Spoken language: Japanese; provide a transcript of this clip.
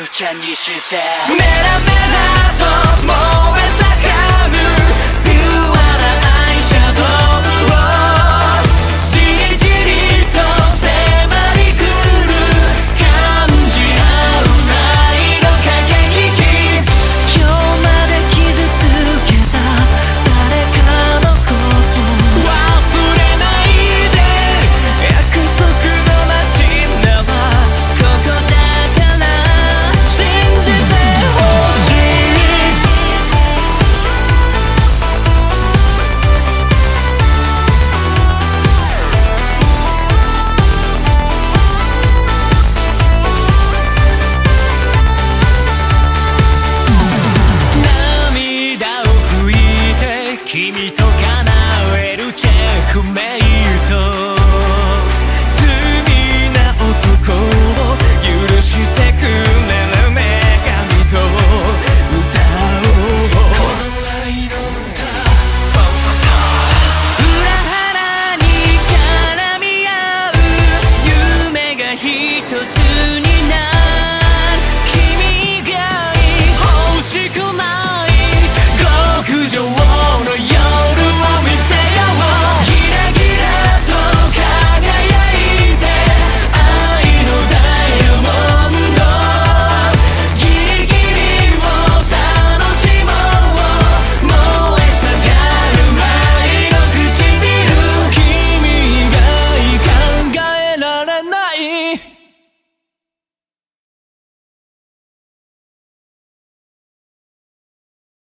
ちゃにしてメラメラと燃え盛るピュアなアイシャドウをじりじりと迫り来る感じ合う愛の駆け引き今日まで傷つけた誰かのこと忘れないで約束の街ならここだから信じてほしい涙を拭いて君と叶えるチェックメ